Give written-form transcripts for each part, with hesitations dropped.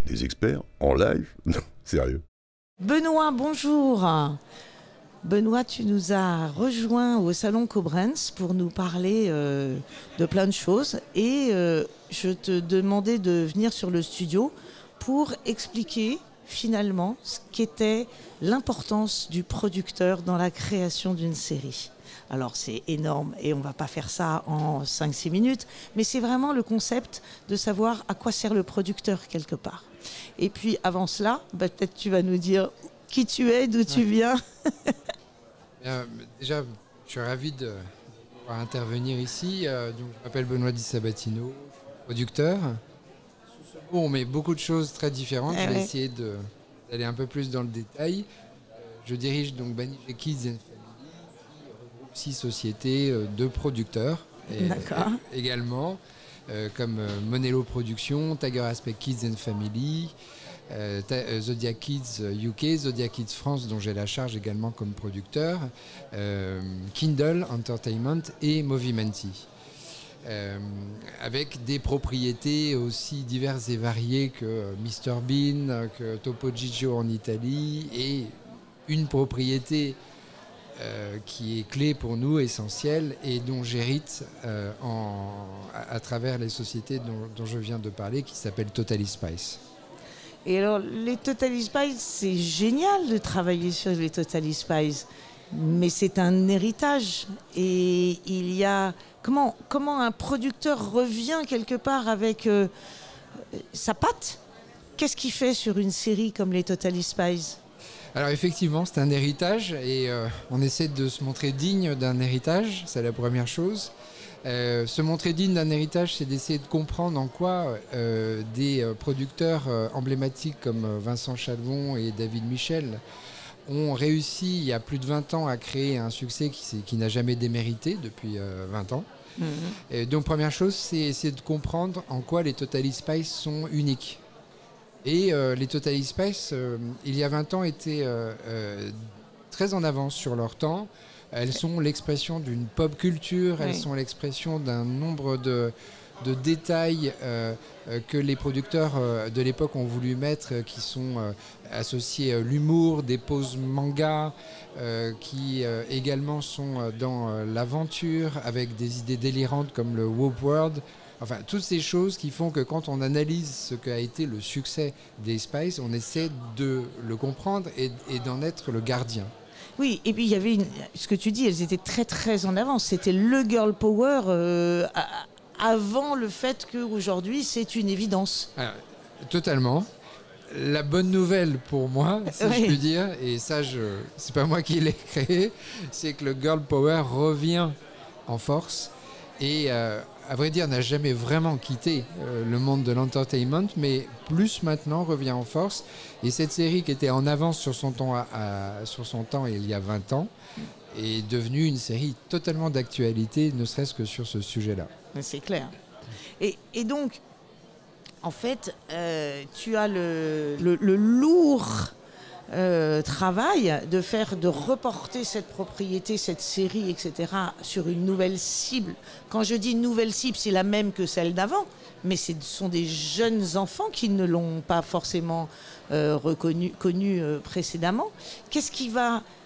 des experts en live. Non, sérieux. Benoît, bonjour. Benoît, tu nous as rejoints au Salon Koblenz pour nous parler de plein de choses. Et je te demandais de venir sur le studio pour expliquer finalement ce qu'était l'importance du producteur dans la création d'une série. Alors c'est énorme et on ne va pas faire ça en 5-6 minutes, mais c'est vraiment le concept de savoir à quoi sert le producteur quelque part. Et puis avant cela, peut-être tu vas nous dire qui tu es, d'où tu viens. Déjà, je suis ravi de pouvoir intervenir ici. Donc, je m'appelle Benoît Di Sabatino, producteur. Sous ce mot, on met beaucoup de choses très différentes. Je vais essayer d'aller un peu plus dans le détail. Je dirige donc Banijay Kids and Family, qui regroupe 6 sociétés de producteurs. Également, comme Monello Productions, Tiger Aspect Kids and Family, Zodiac Kids UK, Zodiac Kids France, dont j'ai la charge également comme producteur, Kindle Entertainment et Movimenti. Avec des propriétés aussi diverses et variées que Mr Bean, que Topo Gigio en Italie, et une propriété qui est clé pour nous, essentielle, et dont j'hérite à travers les sociétés dont je viens de parler, qui s'appellent Totally Spice. Et alors, les Totally Spice, c'est génial de travailler sur les Totally Spice, mais c'est un héritage. Et il y a... Comment un producteur revient quelque part avec sa patte? Qu'est-ce qu'il fait sur une série comme les Totally Spice? Alors effectivement, c'est un héritage et on essaie de se montrer digne d'un héritage, c'est la première chose. Se montrer digne d'un héritage, c'est d'essayer de comprendre en quoi des producteurs emblématiques comme Vincent Chalvon et David Michel ont réussi il y a plus de 20 ans à créer un succès qui n'a jamais démérité depuis 20 ans. Et donc première chose, c'est essayer de comprendre en quoi les Totally Spice sont uniques. Et les Totally Spice, il y a 20 ans, étaient très en avance sur leur temps. Elles sont l'expression d'une pop culture, elles sont l'expression d'un nombre de détails que les producteurs de l'époque ont voulu mettre, qui sont associés à l'humour, des poses manga, qui également sont dans l'aventure, avec des idées délirantes comme le Whoop World. Enfin, toutes ces choses qui font que quand on analyse ce qu'a été le succès des Spice, on essaie de le comprendre et d'en être le gardien. Oui, et puis il y avait ce que tu dis, elles étaient très très en avance. C'était le girl power avant le fait qu'aujourd'hui c'est une évidence. Alors, totalement. La bonne nouvelle pour moi, si je puis dire, et ça c'est pas moi qui l'ai créé, c'est que le girl power revient en force et à vrai dire n'a jamais vraiment quitté le monde de l'entertainment, mais plus maintenant revient en force. Et cette série qui était en avance sur son temps il y a 20 ans est devenue une série totalement d'actualité, ne serait-ce que sur ce sujet-là. C'est clair. Et donc, en fait, tu as le lourd travail de reporter cette propriété, cette série, etc. sur une nouvelle cible. Quand je dis nouvelle cible, c'est la même que celle d'avant, mais ce sont des jeunes enfants qui ne l'ont pas forcément connu précédemment. Qu'est-ce qui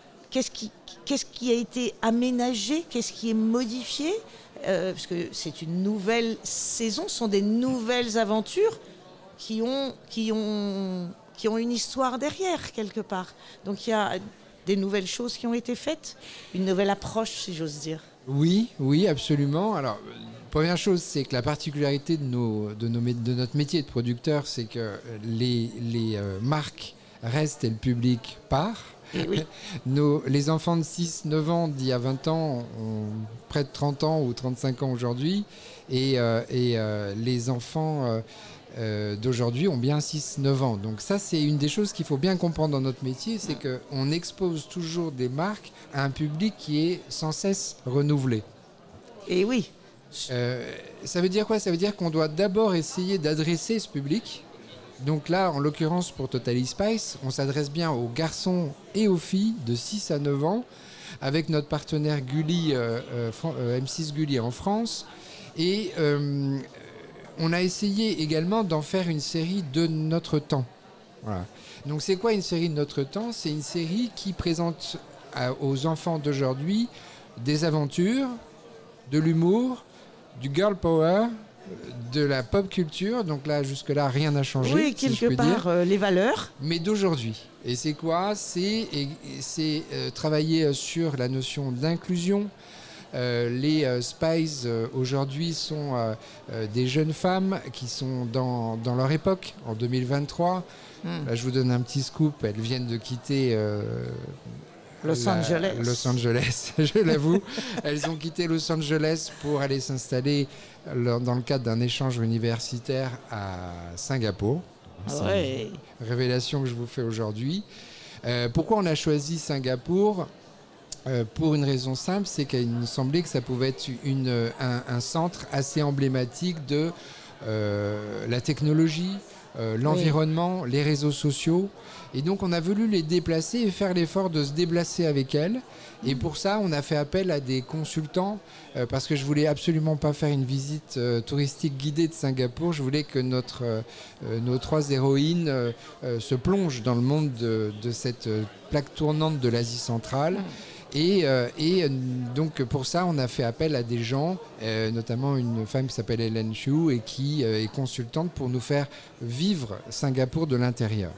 a été aménagé? Qu'est-ce qui est modifié? Parce que c'est une nouvelle saison, ce sont des nouvelles aventures qui ont une histoire derrière, quelque part. Donc il y a des nouvelles choses qui ont été faites, une nouvelle approche, si j'ose dire. Oui, absolument. Alors, première chose, c'est que la particularité de notre métier de producteur, c'est que les marques restent et le public part. Oui. Les enfants de 6-9 ans d'il y a 20 ans ont près de 30 ans ou 35 ans aujourd'hui, et les enfants d'aujourd'hui ont bien 6-9 ans. Donc ça, c'est une des choses qu'il faut bien comprendre dans notre métier, c'est qu'on expose toujours des marques à un public qui est sans cesse renouvelé. Et oui. Ça veut dire quoi? Ça veut dire qu'on doit d'abord essayer d'adresser ce public. Donc là, en l'occurrence pour Totally Spice, on s'adresse bien aux garçons et aux filles de 6 à 9 ans, avec notre partenaire Gulli, M6 Gulli en France. Et on a essayé également d'en faire une série de notre temps. Voilà. Donc c'est quoi une série de notre temps ? C'est une série qui présente aux enfants d'aujourd'hui des aventures, de l'humour, du girl power, de la pop culture. Donc là, jusque-là, rien n'a changé. Oui, quelque part, les valeurs. Mais d'aujourd'hui. Et c'est quoi ? C'est travailler sur la notion d'inclusion. Les Spies aujourd'hui sont des jeunes femmes qui sont dans leur époque, en 2023. Là, je vous donne un petit scoop. Elles viennent de quitter Los Angeles, je l'avoue. Elles ont quitté Los Angeles pour aller s'installer dans le cadre d'un échange universitaire à Singapour. C'est une révélation que je vous fais aujourd'hui. Pourquoi on a choisi Singapour ? Pour une raison simple, c'est qu'il nous semblait que ça pouvait être un centre assez emblématique de la technologie, l'environnement, les réseaux sociaux. Et donc, on a voulu les déplacer et faire l'effort de se déplacer avec elles. Et pour ça, on a fait appel à des consultants parce que je voulais absolument pas faire une visite touristique guidée de Singapour. Je voulais que nos 3 héroïnes se plongent dans le monde de cette plaque tournante de l'Asie centrale. Et donc pour ça, on a fait appel à des gens, notamment une femme qui s'appelle Hélène Chu et qui est consultante pour nous faire vivre Singapour de l'intérieur.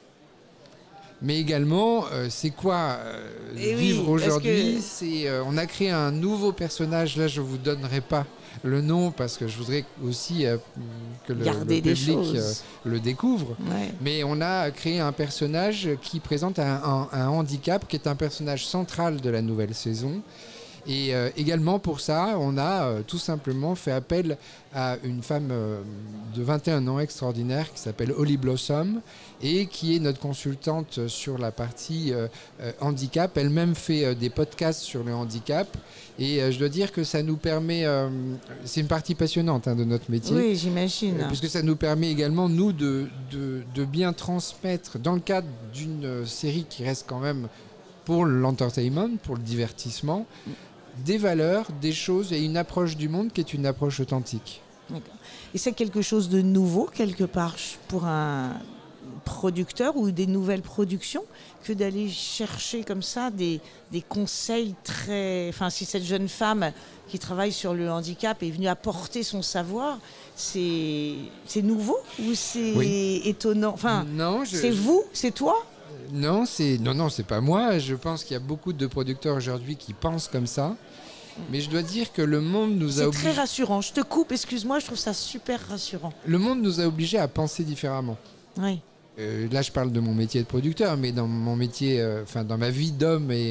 Mais également, c'est quoi vivre aujourd'hui ? On a créé un nouveau personnage. Là, je ne vous donnerai pas le nom parce que je voudrais aussi que le public le découvre. Ouais. Mais on a créé un personnage qui présente un handicap, qui est un personnage central de la nouvelle saison. Et également pour ça, on a tout simplement fait appel à une femme de 21 ans extraordinaire qui s'appelle Holly Blossom et qui est notre consultante sur la partie handicap. Elle-même fait des podcasts sur le handicap. Et je dois dire que ça nous permet... c'est une partie passionnante de notre métier. Oui, j'imagine. Puisque ça nous permet également, nous, de bien transmettre, dans le cadre d'une série qui reste quand même pour l'entertainment, pour le divertissement, des valeurs, des choses et une approche du monde qui est une approche authentique. D'accord. Et c'est quelque chose de nouveau, quelque part, pour un producteur ou des nouvelles productions, que d'aller chercher comme ça des conseils très... Enfin, si cette jeune femme qui travaille sur le handicap est venue apporter son savoir, c'est nouveau ou c'est étonnant ? Enfin, non, c'est toi ? Non, c'est pas moi. Je pense qu'il y a beaucoup de producteurs aujourd'hui qui pensent comme ça. Mais je dois dire que le monde nous a obligés... C'est très rassurant. Je te coupe, excuse-moi, je trouve ça super rassurant. Le monde nous a obligés à penser différemment. Oui. Là, je parle de mon métier de producteur, mais dans mon métier, dans ma vie d'homme et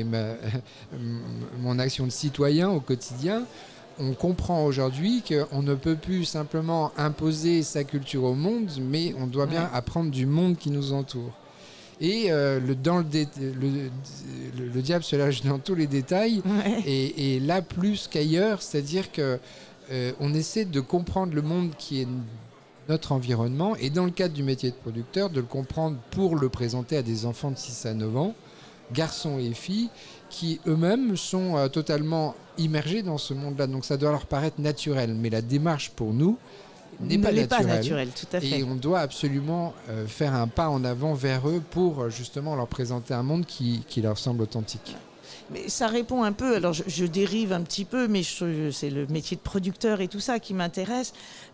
mon action de citoyen au quotidien, on comprend aujourd'hui qu'on ne peut plus simplement imposer sa culture au monde, mais on doit bien apprendre du monde qui nous entoure. Et le diable se lâche dans tous les détails, et là plus qu'ailleurs, c'est-à-dire qu'on essaie de comprendre le monde qui est notre environnement, et dans le cadre du métier de producteur, de le comprendre pour le présenter à des enfants de 6 à 9 ans, garçons et filles, qui eux-mêmes sont totalement immergés dans ce monde-là. Donc ça doit leur paraître naturel, mais la démarche pour nous n'est pas naturelle, tout à fait. Et on doit absolument faire un pas en avant vers eux pour justement leur présenter un monde qui leur semble authentique. Mais ça répond un peu, alors je dérive un petit peu, mais c'est le métier de producteur et tout ça qui m'intéresse.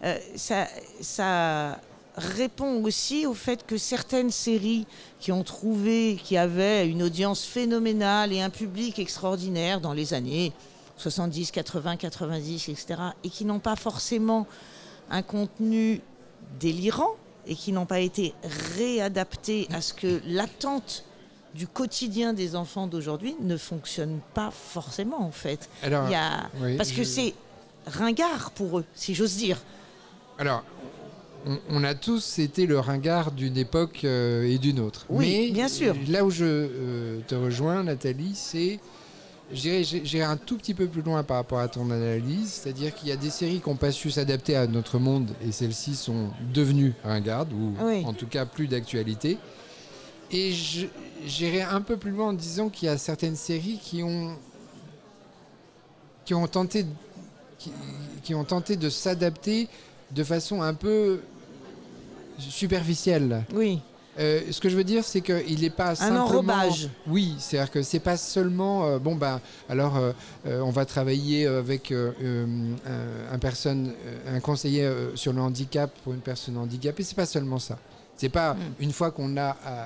Ça répond aussi au fait que certaines séries qui avaient une audience phénoménale et un public extraordinaire dans les années 70, 80, 90, etc., et qui n'ont pas forcément un contenu délirant et qui n'ont pas été réadaptés à ce que l'attente du quotidien des enfants d'aujourd'hui ne fonctionne pas forcément, en fait. Alors, parce que c'est ringard pour eux, si j'ose dire. Alors, on a tous été le ringard d'une époque et d'une autre. Oui, mais bien sûr. Là où je te rejoins, Nathalie, c'est... J'irai un tout petit peu plus loin par rapport à ton analyse, c'est-à-dire qu'il y a des séries qui n'ont pas su s'adapter à notre monde et celles-ci sont devenues ringardes ou en tout cas plus d'actualité. Et j'irai un peu plus loin en disant qu'il y a certaines séries qui ont tenté de s'adapter de façon un peu superficielle. Oui. Ce que je veux dire, c'est qu'il n'est pas simplement... Un enrobage. Oui, c'est-à-dire que c'est pas seulement... on va travailler avec un conseiller sur le handicap pour une personne handicapée. C'est pas seulement ça. C'est pas une fois qu'on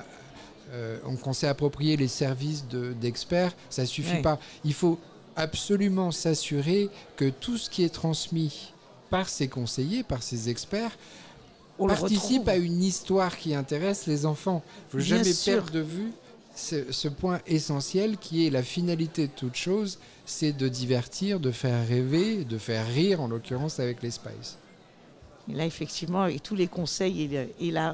s'est approprié les services d'experts, ça suffit pas. Il faut absolument s'assurer que tout ce qui est transmis par ces conseillers, par ces experts, participe à une histoire qui intéresse les enfants. Il ne faut jamais perdre de vue ce point essentiel qui est la finalité de toute chose, c'est de divertir, de faire rêver, de faire rire, en l'occurrence avec les Spice. Et là, effectivement, avec tous les conseils et la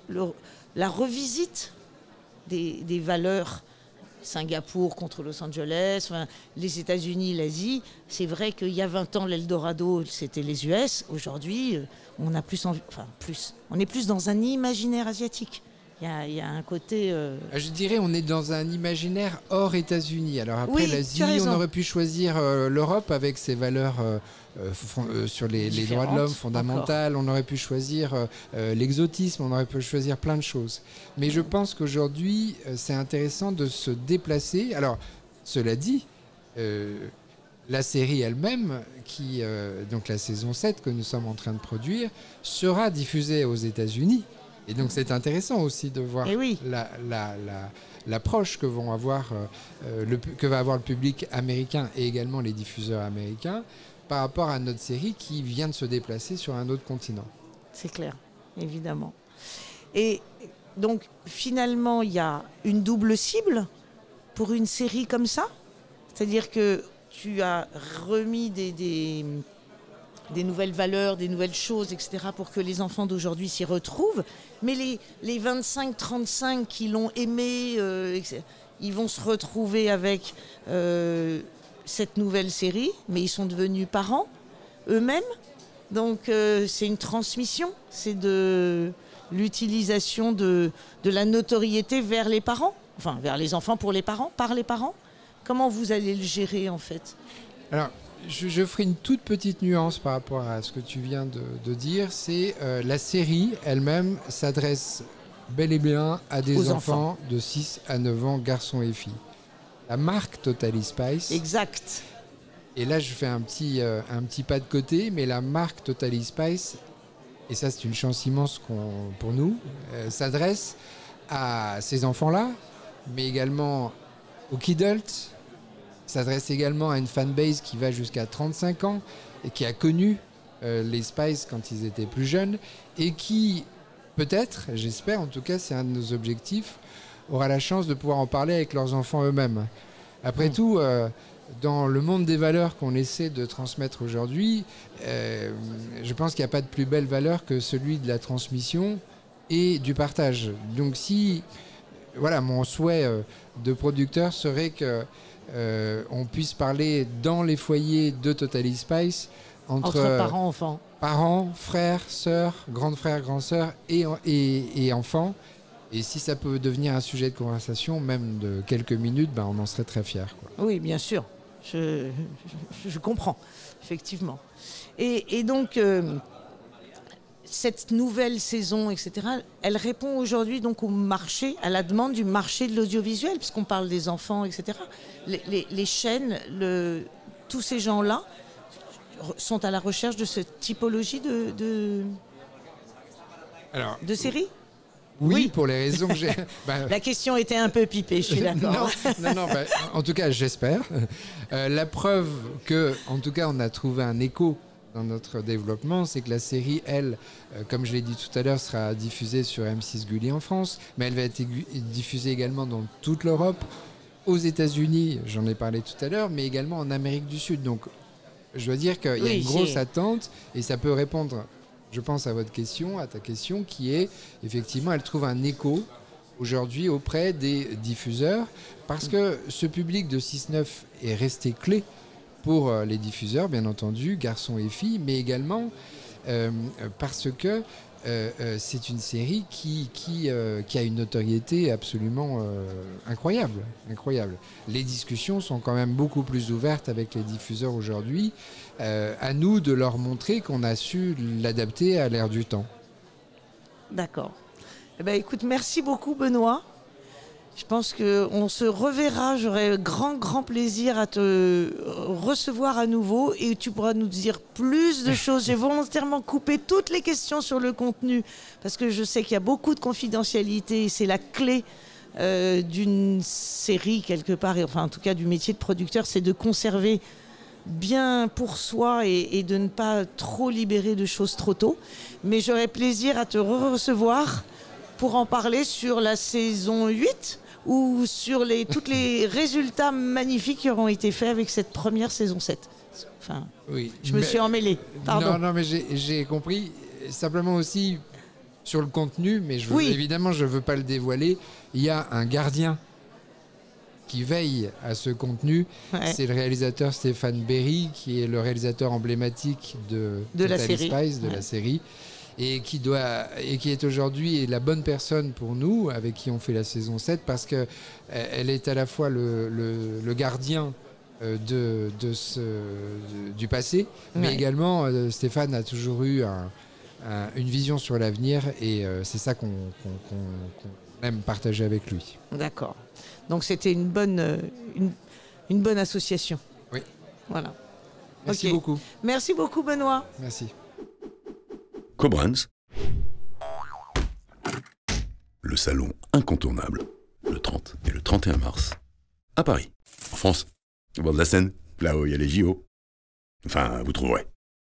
revisite des valeurs, Singapour contre Los Angeles, enfin, les États-Unis, l'Asie, c'est vrai qu'il y a 20 ans, l'Eldorado, c'était les US. Aujourd'hui, on est plus dans un imaginaire asiatique. Il y a un côté... Je dirais on est dans un imaginaire hors États-Unis. Alors après, l'Asie, on aurait pu choisir l'Europe avec ses valeurs sur les droits de l'homme fondamentales. On aurait pu choisir l'exotisme, on aurait pu choisir plein de choses. Mais je pense qu'aujourd'hui, c'est intéressant de se déplacer. Alors, cela dit, la série elle-même, donc la saison 7 que nous sommes en train de produire, sera diffusée aux États-Unis. Et donc c'est intéressant aussi de voir l'approche que va avoir le public américain et également les diffuseurs américains par rapport à notre série qui vient de se déplacer sur un autre continent. C'est clair, évidemment. Et donc finalement, il y a une double cible pour une série comme ça. C'est-à-dire que tu as remis des nouvelles valeurs, des nouvelles choses, etc., pour que les enfants d'aujourd'hui s'y retrouvent. Mais les 25-35 qui l'ont aimé, ils vont se retrouver avec cette nouvelle série, mais ils sont devenus parents eux-mêmes. Donc c'est une transmission, c'est de l'utilisation de la notoriété vers les parents, enfin vers les enfants pour les parents, par les parents. Comment vous allez le gérer en fait ? Alors, je ferai une toute petite nuance par rapport à ce que tu viens de dire. C'est la série elle-même s'adresse bel et bien à des enfants de 6 à 9 ans, garçons et filles. La marque Totally Spice. Exact. Et là, je fais un petit pas de côté, mais la marque Totally Spice, et ça c'est une chance immense pour nous, s'adresse à ces enfants-là, mais également aux kidults, s'adresse également à une fanbase qui va jusqu'à 35 ans et qui a connu les Spice quand ils étaient plus jeunes et qui, peut-être, j'espère, en tout cas c'est un de nos objectifs, aura la chance de pouvoir en parler avec leurs enfants eux-mêmes. Après tout, dans le monde des valeurs qu'on essaie de transmettre aujourd'hui, je pense qu'il n'y a pas de plus belle valeur que celui de la transmission et du partage. Donc mon souhait de producteur serait que on puisse parler dans les foyers de Totally Spice entre parents, enfants. Parents, frères, sœurs, grands frères, grandes sœurs et enfants. Et si ça peut devenir un sujet de conversation, même de quelques minutes, on en serait très fiers. Oui, bien sûr. Je comprends, effectivement. Et donc, cette nouvelle saison, etc., elle répond aujourd'hui donc au marché, à la demande du marché de l'audiovisuel, puisqu'on parle des enfants, etc. Les chaînes, tous ces gens-là sont à la recherche de cette typologie de série. Oui, pour les raisons que j'ai... La question était un peu pipée, je suis d'accord. Non, en tout cas, j'espère. La preuve que, en tout cas, on a trouvé un écho dans notre développement, c'est que la série, elle, comme je l'ai dit tout à l'heure, sera diffusée sur M6 Gulli en France, mais elle va être diffusée également dans toute l'Europe, aux États-Unis, j'en ai parlé tout à l'heure, mais également en Amérique du Sud. Donc, je dois dire qu'il y a une grosse attente, et ça peut répondre, je pense, à votre question, à ta question, qui est, effectivement, elle trouve un écho aujourd'hui auprès des diffuseurs, parce que ce public de 6-9 est resté clé pour les diffuseurs, bien entendu, garçons et filles, mais également parce que c'est une série qui a une notoriété absolument incroyable. Les discussions sont quand même beaucoup plus ouvertes avec les diffuseurs aujourd'hui. À nous de leur montrer qu'on a su l'adapter à l'ère du temps. D'accord. Eh ben, écoute, merci beaucoup Benoît. Je pense qu'on se reverra. J'aurai grand plaisir à te recevoir à nouveau et tu pourras nous dire plus de choses. J'ai volontairement coupé toutes les questions sur le contenu parce que je sais qu'il y a beaucoup de confidentialité et c'est la clé d'une série quelque part, et enfin en tout cas du métier de producteur, c'est de conserver bien pour soi et de ne pas trop libérer de choses trop tôt. Mais j'aurai plaisir à te recevoir pour en parler sur la saison 8 ou sur tous les résultats magnifiques qui auront été faits avec cette première saison 7. Enfin, oui, je me suis emmêlée. Pardon. Non, mais j'ai compris. Simplement aussi sur le contenu, mais évidemment, je ne veux pas le dévoiler. Il y a un gardien qui veille à ce contenu. Ouais. C'est le réalisateur Stéphane Berry, qui est le réalisateur emblématique de la Totally Spies, de la série. Et qui est aujourd'hui la bonne personne pour nous, avec qui on fait la saison 7, parce qu'elle est à la fois le gardien du passé, mais également Stéphane a toujours eu une vision sur l'avenir, et c'est ça qu'on aime partager avec lui. D'accord. Donc c'était une bonne association. Oui. Voilà. Merci beaucoup. Merci beaucoup Benoît. Merci. Koblenz, le salon incontournable, le 30 et le 31 mars, à Paris, en France, au bord de la Seine, là où il y a les JO. Enfin, vous trouverez.